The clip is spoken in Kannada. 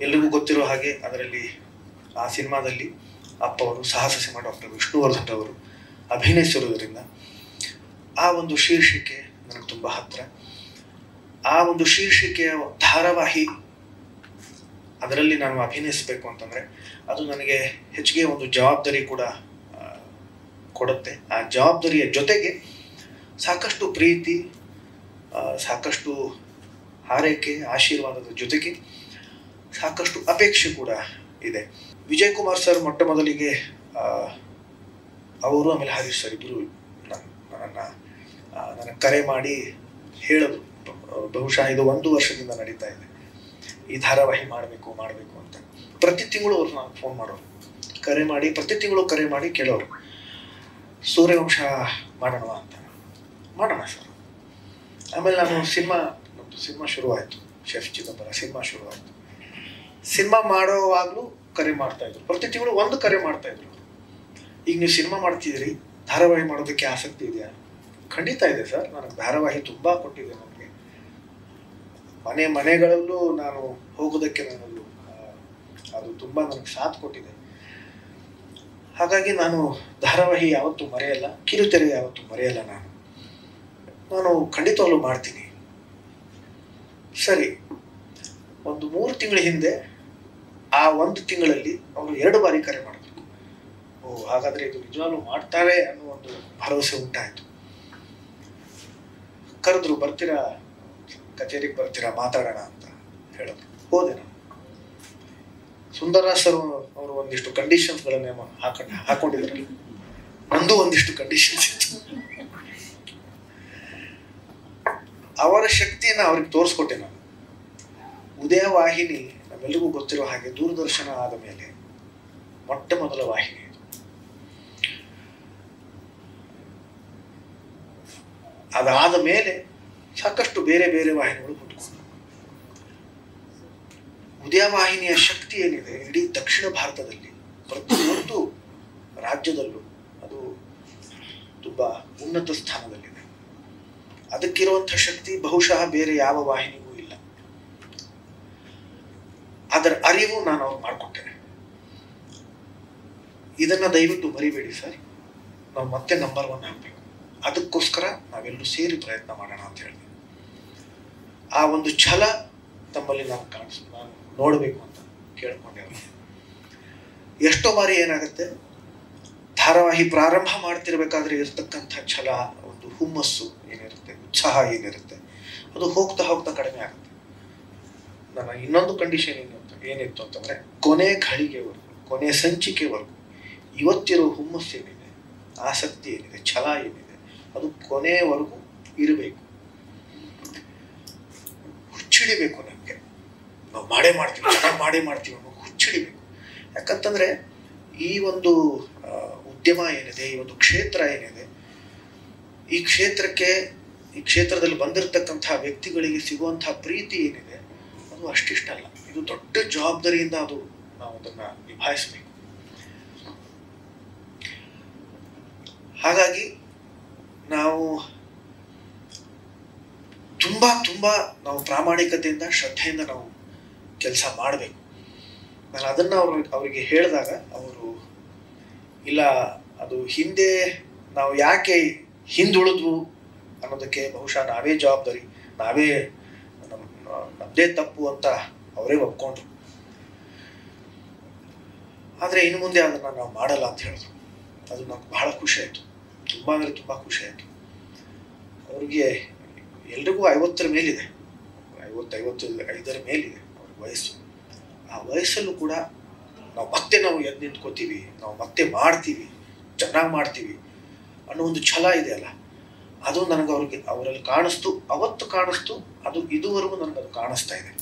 ಎಲ್ರಿಗೂ ಗೊತ್ತಿರೋ ಹಾಗೆ ಅದರಲ್ಲಿ ಆ ಸಿನಿಮಾದಲ್ಲಿ ಅಪ್ಪ ಅವರು ಸಾಹಸ ಸಿನಿಮಾ ಡಾಕ್ಟರ್ ವಿಷ್ಣುವರ್ಧನ್ ಅವರು ಅಭಿನಯಿಸಿರುವುದರಿಂದ ಆ ಒಂದು ಶೀರ್ಷಿಕೆ ನನಗೆ ತುಂಬ ಹತ್ತಿರ. ಆ ಒಂದು ಶೀರ್ಷಿಕೆಯ ಧಾರಾವಾಹಿ ಅದರಲ್ಲಿ ನಾನು ಅಭಿನಯಿಸಬೇಕು ಅಂತಂದರೆ ಅದು ನನಗೆ ಹೆಚ್ಚಿಗೆ ಒಂದು ಜವಾಬ್ದಾರಿ ಕೂಡ ಕೊಡುತ್ತೆ. ಆ ಜವಾಬ್ದಾರಿಯ ಜೊತೆಗೆ ಸಾಕಷ್ಟು ಪ್ರೀತಿ, ಸಾಕಷ್ಟು ಹಾರೈಕೆ, ಆಶೀರ್ವಾದದ ಜೊತೆಗೆ ಸಾಕಷ್ಟು ಅಪೇಕ್ಷೆ ಕೂಡ ಇದೆ. ವಿಜಯ್ ಕುಮಾರ್ ಸರ್ ಮೊಟ್ಟ ಮೊದಲಿಗೆ ಅವರು ಆಮೇಲೆ ಹರೀಶ್ ಸರ್ ಇಬ್ಬರು ನನಗೆ ಕರೆ ಮಾಡಿ ಹೇಳಿದ್ರು, ಬಹುಶಃ ಇದು 1 ವರ್ಷದಿಂದ ನಡೀತಾ ಇದೆ, ಈ ಧಾರಾವಾಹಿ ಮಾಡಬೇಕು ಅಂತ. ಪ್ರತಿ ತಿಂಗಳು ಅವ್ರು ನಾನು ಫೋನ್ ಮಾಡೋರು, ಪ್ರತಿ ತಿಂಗಳು ಕರೆ ಮಾಡಿ ಕೇಳೋರು, ಸೂರ್ಯವಂಶ ಮಾಡೋಣ ಅಂತ. ಮಾಡೋಣ ಸರ್. ಆಮೇಲೆ ನಾನು ಸಿನಿಮಾ ಶುರುವಾಯಿತು, ಶೆಫ್ ಚಿದಂಬರ ಸಿನಿಮಾ ಶುರುವಾಯಿತು. ಸಿನಿಮಾ ಮಾಡೋವಾಗಲೂ ಕರೆ ಮಾಡ್ತಾಯಿದ್ರು, ಪ್ರತಿ ತಿಂಗಳು 1 ಕರೆ ಮಾಡ್ತಾಯಿದ್ರು. ಈಗ ನೀವು ಸಿನಿಮಾ ಮಾಡ್ತಿದ್ದೀರಿ, ಧಾರಾವಾಹಿ ಮಾಡೋದಕ್ಕೆ ಆಸಕ್ತಿ ಇದೆಯಾ? ಖಂಡಿತ ಇದೆ ಸರ್, ನನಗೆ ಧಾರಾವಾಹಿ ತುಂಬ ಕೊಟ್ಟಿದೆ. ನನಗೆ ಮನೆಗಳಲ್ಲೂ ನಾನು ಹೋಗೋದಕ್ಕೆ ಅದು ತುಂಬ ನನಗೆ ಸಾಥ್ ಕೊಟ್ಟಿದೆ. ಹಾಗಾಗಿ ನಾನು ಧಾರಾವಾಹಿ ಯಾವತ್ತೂ ಮರೆಯಲ್ಲ, ಕಿರುತೆರೆ ಯಾವತ್ತೂ ಮರೆಯಲ್ಲ. ನಾನು ಖಂಡಿತವಾಗ್ಲೂ ಮಾಡ್ತೀನಿ. ಸರಿ, ಒಂದು 3 ತಿಂಗಳ ಹಿಂದೆ ಆ 1 ತಿಂಗಳಲ್ಲಿ ಅವರು 2 ಬಾರಿ ಕರೆ ಮಾಡಿದ್ರು. ಹಾಗಾದರೆ ಇದು ನಿಜವಾಗ್ಲೂ ಮಾಡ್ತಾರೆ ಅನ್ನೋ ಒಂದು ಭರವಸೆ ಉಂಟಾಯಿತು. ಕರೆದ್ರು, ಬರ್ತೀರಾ ಕಚೇರಿಗೆ, ಬರ್ತೀರಾ ಮಾತಾಡೋಣ ಅಂತ ಹೇಳಿದ್ರು. ಹೋದೆ ನಾನು. ಸುಂದರರಾಜ್ ಸರ್ ಅವರು ಒಂದಿಷ್ಟು ಕಂಡೀಷನ್ಸ್ಗಳನ್ನ ಹಾಕೊಂಡಿದ್ರು. ನಂದು ಒಂದಿಷ್ಟು ಕಂಡೀಷನ್ಸ್ ಇತ್ತು. ಅವರ ಶಕ್ತಿಯನ್ನು ಅವ್ರಿಗೆ ತೋರಿಸ್ಕೊಟ್ಟೆ ನಾನು. ಉದಯ ವಾಹಿನಿ ನಮ್ಮೆಲ್ಲರಿಗೂ ಗೊತ್ತಿರೋ ಹಾಗೆ ದೂರದರ್ಶನ ಆದ ಮೇಲೆ ಮೊಟ್ಟ ಮೊದಲ ವಾಹಿನಿ ಇದು. ಅದಾದ ಮೇಲೆ ಸಾಕಷ್ಟು ಬೇರೆ ಬೇರೆ ವಾಹಿನಿಗಳು ಹುಟ್ಟುಕೊಂಡು, ಉದಯ ವಾಹಿನಿಯ ಶಕ್ತಿ ಏನಿದೆ ಇಡೀ ದಕ್ಷಿಣ ಭಾರತದಲ್ಲಿ ಪ್ರತಿಯೊಂದು ರಾಜ್ಯದಲ್ಲೂ ಅದು ತುಂಬ ಉನ್ನತ ಸ್ಥಾನದಲ್ಲಿದೆ. ಅದಕ್ಕಿರುವಂಥ ಶಕ್ತಿ ಬಹುಶಃ ಬೇರೆ ಯಾವ ವಾಹಿನಿಗೂ ಇಲ್ಲ. ಅದರ ಅರಿವು ನಾನು ಅವ್ರು ಮಾಡಿಕೊಟ್ಟೆ. ಇದನ್ನ ದಯವಿಟ್ಟು ಮರಿಬೇಡಿ ಸರ್, ನಾವು ಮತ್ತೆ ನಂಬರ್ 1 ಆಗಬೇಕು. ಅದಕ್ಕೋಸ್ಕರ ನಾವೆಲ್ಲರೂ ಸೇರಿ ಪ್ರಯತ್ನ ಮಾಡೋಣ ಅಂತ ಹೇಳಿದೆ. ಆ ಒಂದು ಛಲ ತಮ್ಮಲ್ಲಿ ನಾನು ನೋಡಬೇಕು ಅಂತ ಕೇಳ್ಕೊಂಡೆ. ಎಷ್ಟೋ ಬಾರಿ ಏನಾಗುತ್ತೆ, ಧಾರಾವಾಹಿ ಪ್ರಾರಂಭ ಮಾಡ್ತಿರ್ಬೇಕಾದ್ರೆ ಇರ್ತಕ್ಕಂಥ ಛಲ, ಒಂದು ಹುಮ್ಮಸ್ಸು ಏನಿರುತ್ತೆ, ಉತ್ಸಾಹ ಏನಿರುತ್ತೆ, ಅದು ಹೋಗ್ತಾ ಹೋಗ್ತಾ ಕಡಿಮೆ ಆಗುತ್ತೆ. ನನ್ನ ಇನ್ನೊಂದು ಕಂಡೀಷನ್ ಏನಿತ್ತು ಅಂತಂದರೆ, ಕೊನೆ ಘಳಿಗೆವರೆಗೂ, ಕೊನೆ ಸಂಚಿಕೆವರೆಗೂ ಇವತ್ತಿರೋ ಹುಮ್ಮಸ್ಸು ಏನಿದೆ, ಆಸಕ್ತಿ ಏನಿದೆ, ಛಲ ಏನಿದೆ, ಅದು ಕೊನೆಯವರೆಗೂ ಇರಬೇಕು. ಹುಚ್ಚಿಡಿಬೇಕು ನಮಗೆ, ನಾವು ಮಾಡೇ ಮಾಡ್ತೀವಿ ಅನ್ನೋ ಹುಚ್ಚಿಡಿಬೇಕು. ಯಾಕಂತಂದರೆ ಈ ಒಂದು ಉದ್ಯಮ ಏನಿದೆ, ಈ ಒಂದು ಕ್ಷೇತ್ರ ಏನಿದೆ, ಈ ಕ್ಷೇತ್ರದಲ್ಲಿ ಬಂದಿರತಕ್ಕಂತಹ ವ್ಯಕ್ತಿಗಳಿಗೆ ಸಿಗುವಂತಹ ಪ್ರೀತಿ ಏನಿದೆ, ಅದು ಅಷ್ಟಿಷ್ಟಲ್ಲ. ಇದು ದೊಡ್ಡ ಜವಾಬ್ದಾರಿಯಿಂದ ನಾವು ಅದನ್ನು ನಿಭಾಯಿಸಬೇಕು. ಹಾಗಾಗಿ ನಾವು ತುಂಬ ನಾವು ಪ್ರಾಮಾಣಿಕತೆಯಿಂದ, ಶ್ರದ್ಧೆಯಿಂದ ನಾವು ಕೆಲಸ ಮಾಡಬೇಕು. ನಾನು ಅದನ್ನು ಅವರಿಗೆ ಹೇಳಿದಾಗ ಅವರು, ಇಲ್ಲ ಅದು ಹಿಂದೆ ನಾವು ಯಾಕೆ ಹಿಂದುಳಿದ್ವು ಅನ್ನೋದಕ್ಕೆ ಬಹುಶಃ ನಾವೇ ಜವಾಬ್ದಾರಿ, ನಮ್ಮದೇ ತಪ್ಪು ಅಂತ ಅವರೇ ಒಪ್ಕೊಂಡ್ರು. ಆದರೆ ಇನ್ನು ಮುಂದೆ ಅದನ್ನು ನಾವು ಮಾಡಲ್ಲ ಅಂತ ಹೇಳಿದ್ರು. ಅದು ನನಗೆ ಬಹಳ ಖುಷಿ ಆಯಿತು, ತುಂಬ ಅಂದರೆ ತುಂಬ ಖುಷಿ ಆಯಿತು. ಅವ್ರಿಗೆ ಎಲ್ರಿಗೂ 50ರ ಮೇಲಿದೆ, 55ರ ಮೇಲಿದೆ ಅವ್ರ ವಯಸ್ಸು. ಆ ವಯಸ್ಸಲ್ಲೂ ಕೂಡ ನಾವು ಎದ್ದು ನಿಂತ್ಕೋತೀವಿ, ನಾವು ಮತ್ತೆ ಮಾಡ್ತೀವಿ, ಚೆನ್ನಾಗಿ ಮಾಡ್ತೀವಿ ಅನ್ನೋ ಒಂದು ಛಲ ಇದೆಯಲ್ಲ, ಅದು ನನಗೆ ಅವರಲ್ಲಿ ಕಾಣಿಸ್ತು, ಅವತ್ತು ಕಾಣಿಸ್ತು, ಅದು ಇದುವರೆಗೂ ನನಗದು ಕಾಣಿಸ್ತಾ ಇದೆ.